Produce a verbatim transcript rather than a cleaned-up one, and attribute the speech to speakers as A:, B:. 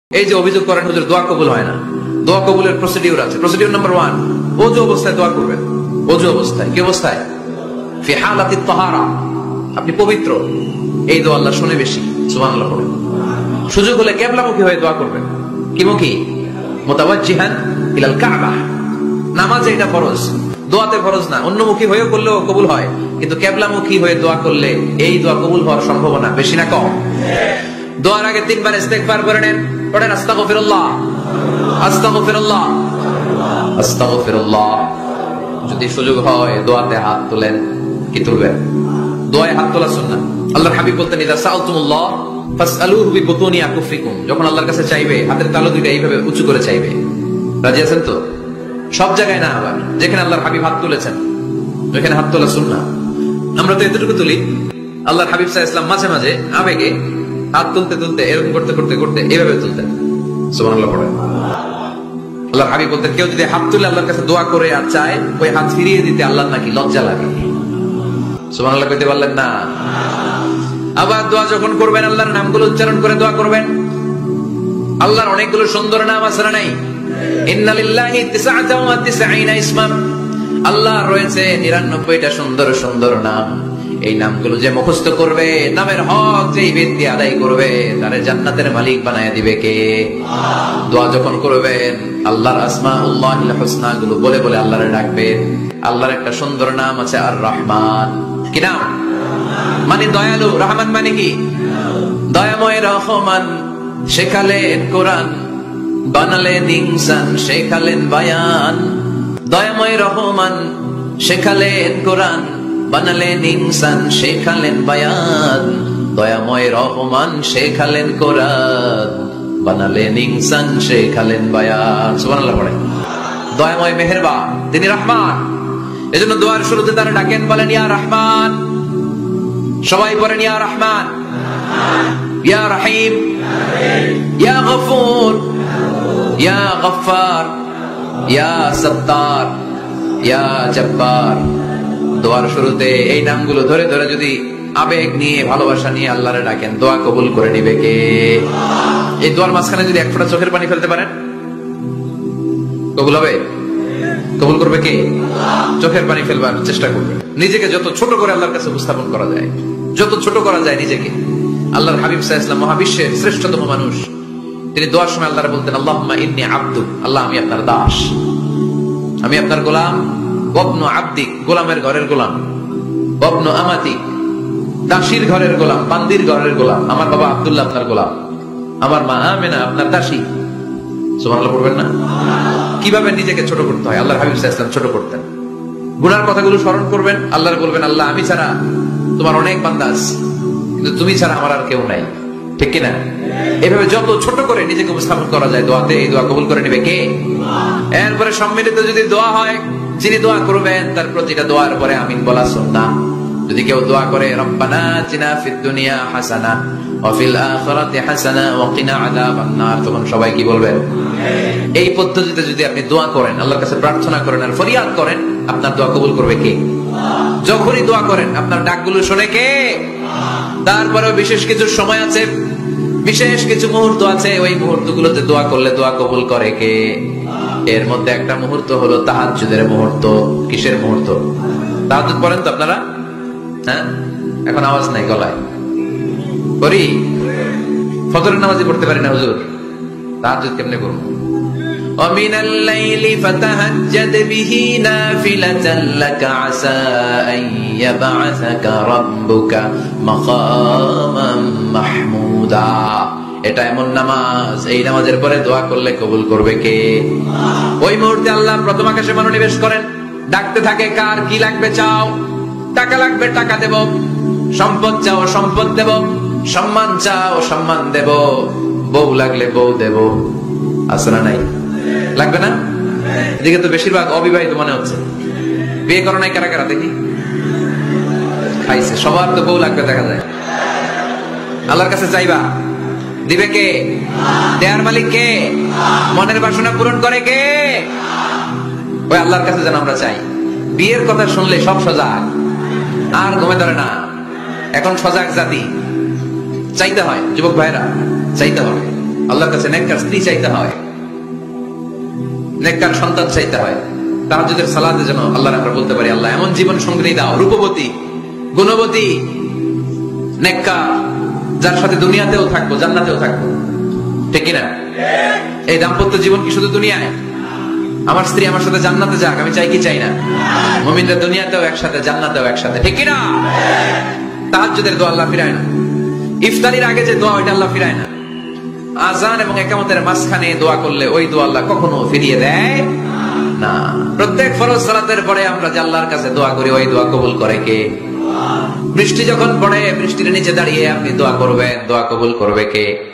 A: এই যে অভিযোগ করেন হুজুর দোয়া কবুল হয় না, দোয়া কবুলের প্রসিডিউর আছে। প্রসিডিউর নাম্বার ওয়ান, ওযু অবস্থায় দোয়া করবেন। ওযু অবস্থায়, কি অবস্থায়? ফি হালাতিত তাহারা, আপনি পবিত্র, এই দোয়া আল্লাহ শুনে বেশি। সুবহানাল্লাহ পড়েন। সুযোগ হলে কিবলামুখী হয়ে দোয়া করবেন। কি মুখী? মুতাওয়াজ্জিহান ইলাল কাবা। নামাজে এটা ফরজ, দোয়াতে ফরজ না। অন্যমুখী হয়ে করলেও কবুল হয়, কিন্তু কিবলামুখী হয়ে দোয়া করলে এই দোয়া কবুল হওয়ার সম্ভাবনা বেশি না কম? দোয়ার আগে তিনবার ইস্তেগফার করে নেন। পড়েন আস্তাগফিরুল্লাহ, আস্তাগফিরুল্লাহ, আস্তাগফিরুল্লাহ। যদি সুযোগ হয় দোয়াতে হাত তোলেন। কি তুলবেন? দোয়ায় হাত তোলা সুন্নাহ। আল্লাহর হাবিব বলতেন, ইযা সাআলতুমুল্লাহ ফাসআলুহু বিবুতুনি আকুফিকুম। যখন আল্লাহর কাছে চাইবে হাতের তালু দুটো এইভাবে উঁচু করে চাইবে। রাজি আছেন তো? সব জায়গায় না, আবার যেখানে আল্লাহর হাবিব হাত তুলেছেন ওখানে হাত তোলা সুন্নাহ। আমরা তো এতটুকু তুলি। আল্লাহর হাবিব সাল্লাল্লাহু আলাইহি ওয়াসাল্লাম মাঝে মাঝে আবেগে হাত তুলতে তুলতে এরকম করতে করতে করতে এভাবে তুলতেন। সুবহানাল্লাহ পড়েন। আল্লাহর হাবিব বলতেন, কেউ যদি হাত তুলে আল্লাহর কাছে দোয়া করে আর চায়, ওই হাত ফিরিয়ে দিতে আল্লাহর নাকি লজ্জা লাগে। সুবহানাল্লাহ কইতে পারলেন না? আবার দোয়া যখন করবেন আল্লাহর নামগুলো উচ্চারণ করে দোয়া করবেন। আল্লাহর অনেকগুলো সুন্দর নাম আছে না নাই? ইন্না লিল্লাহি তিসআতাও ওয়া তিসঈনা ইসমান। আল্লাহর রয়েছে নিরানব্বইটা সুন্দর সুন্দর নাম। এই নামগুলো যে মুখস্থ করবে, নামের হক যেই ব্যক্তি আদায় করবে, তারে জান্নাতের মালিক বানায় দিবে কে? দোয়া যখন করবেন আল্লাহর আসমাউল্লাহিল হুসনা গুলো বলে বলে আল্লাহরে ডাকবেন। আল্লাহর একটা সুন্দর নাম আছে আর রহমান। কি নাম? মানে দয়ালু। রহমান মানে কি? দয়াময়। রহমান শেখালেন কোরআন, বানালেন ইনসান, শেখালেন বায়ান। দয়াময় রহমান শেখালেন কোরআন, বানালেন ইনসান, শেখালেন বায়ান। দয়াময় রহমান শেখালেন কোরআন, বানালেন ইনসান, শেখালেন বায়ান। সুবহানাল্লাহ পড়ে। দয়াময় মেহেরবান, তিনি রহমান। এজন্য দোয়ার শুরুতে তারা ডাকেন, বলেন ইয়া রহমান। সবাই বলেন ইয়া রহমান, ইয়া রহিম, ইয়া গফুর, ইয়া গফফার, ইয়া সত্তার, ইয়া জব্বার। দোয়ার শুরুতে এই নামগুলো ধরে ধরে যদি আবেগ নিয়ে ভালোবাসা নিয়ে আল্লাহরে ডাকেন, দোয়া কবুল করে নিবে কে? এই দোয়ার মাঝখানে যদি এক ফোঁটা চোখের পানি ফেলতে পারেন, কবুল হবে? কবুল করবে কে? চোখের পানি ফেলবার চেষ্টা করবে। নিজেকে যত ছোট করে আল্লাহর কাছে উপস্থাপন করা যায়, যত ছোট করা যায় নিজেকে। আল্লাহর হাবিব সাল্লাল্লাহু আলাইহি ওয়াসাল্লাম মহাবিশ্বের শ্রেষ্ঠতম মানুষ, তিনি দোয়ার সময় আল্লাহরে বলতেন, আল্লাহুম্মা ইন্নী আবদুক। আল্লাহ, আমি আপনার দাস, আমি আপনার গোলাম। ওয়াবনু আবদিক, গোলামের ঘরের গোলাম। ওয়াবনু আমাতিক, দাসীর ঘরের গোলাম, বান্দির ঘরের গোলাম। আমার বাবা আব্দুল্লাহ আপনার গোলাম, আমার মা আমেনা আপনার দাসী। সুবহানাল্লাহ পড়বেন না? কিভাবে নিজেকে ছোট করতে হয় আল্লাহর হাবিব সাল্লাল্লাহু আলাইহি ওয়াসাল্লাম ছোট করতেন। গুনার কথাগুলো স্মরণ করবেন, আল্লাহর বলবেন, আল্লাহ আমি ছাড়া তোমার অনেক বান্দা আছে, কিন্তু তুমি ছাড়া আমার আর কেউ নাই। ঠিক কিনা? এভাবে যত ছোট করে নিজেকে উপস্থাপন করা যায় দোয়াতে, এই দোয়া কবুল করে নেবে কে? এরপরে সম্মিলিত যদি দোয়া হয়, যিনি দোয়া করবেন তার প্রতিটা দোয়ার পরে আমিন বলা সুন্নাহ। যদি কেউ দোয়া করে রব্বানা আতিনা ফিদ দুনিয়া হাসানা ওয়া ফিল আখিরাতি হাসানা ওয়া কিনা আযাবান নার, তখন সবাই কি বলবেন? এই পদ্ধতিতে যদি আপনি দোয়া করেন, আল্লাহর কাছে প্রার্থনা করেন আর ফরিয়াদ করেন, আপনার দোয়া কবুল করবে কে? যখনই দোয়া করেন আপনার ডাকগুলো শুনে কে? তারপরেও বিশেষ কিছু সময় আছে, বিশেষ কিছু মুহূর্ত আছে, ওই মুহূর্তগুলোতে দোয়া করলে দোয়া কবুল করে কে? এর মধ্যে একটা মুহূর্ত হলো তাহাজ্জুদের মুহূর্ত। কিসের মুহূর্ত? তাহাজ্জুদ পড়েন তো আপনারা? হ্যাঁ, এখন আওয়াজ নাই গলায়। করি? ফজরের নামাজই পড়তে পারি না হুজুর, তাহাজ্জুদ কেমনে করব? ومن الليل فتهجد به نافلة لك عسى أن يبعثك ربك مقاما محمودا। এটা এমন নামাজ, এই নামাজের পরে দোয়া করলে কবুল করবে কে? ওই মুহূর্তে আল্লাহ প্রথম আকাশে মনোনিবেশ করেন, ডাকতে থাকে, কার কি লাগবে চাও? টাকা লাগবে টাকা দেব, সম্পদ চাও সম্পদ দেব, সম্মান চাও সম্মান দেব, বউ লাগলে বউ দেব। আছে না নাই? লাগবে না? এদিকে তো বেশিরভাগ অবিবাহিত মনে হচ্ছে। বিয়ে করো নাই কারা কারা দেখি? খাইছে। সবার তো বউ লাগবে দেখা যায়। আল্লাহর কাছে চাইবা, দিবে কে? দেয়ার মালিক কে? মনের বাসনা পূরণ করে কে? ওই আল্লাহর কাছে যেন আমরা চাই। বিয়ের কথা শুনলে সব সজাগ, আর ঘুমে ধরে না। এখন সজাগ জাতি, চাইতে হয়। যুবক ভাইরা, চাইতে হবে। আল্লাহর কাছে নেককার স্ত্রী চাইতে হয়, নেককার সন্তান চাইতে হয়। তাহাজ্জুদের সালাতে যেন আল্লাহর আমরা বলতে পারি, আল্লাহ এমন জীবন সঙ্গী দাও, রূপবতী, গুণবতী, নেককার, যার সাথে দুনিয়াতেও থাকবো, জান্নাতেও থাকবো। ঠিক কিনা? এই দাম্পত্য জীবন কি শুধু দুনিয়ায়? আমার স্ত্রী আমার সাথে জান্নাতে যাক, আমি চাই কি চাই না? মুমিনরা দুনিয়াতেও একসাথে, জান্নাতেও একসাথে। ঠিক কিনা? তাহাজ্জুদের দোয়া আল্লাহ ফিরায় না। ইফতারির আগে যে দোয়া, ওইটা আল্লাহ ফিরায় না। আযান এবং ইকামতের মাঝখানে দোয়া করলে ওই দোয়া আল্লাহ কখনো ফিরিয়ে দেয় না। প্রত্যেক ফরজ সালাতের পরে আমরা যে আল্লাহর কাছে দোয়া করি, ওই দোয়া কবুল করে কে? বৃষ্টি যখন পড়ে, বৃষ্টির নিচে দাঁড়িয়ে আপনি দোয়া করবেন, দোয়া কবুল করবে কে?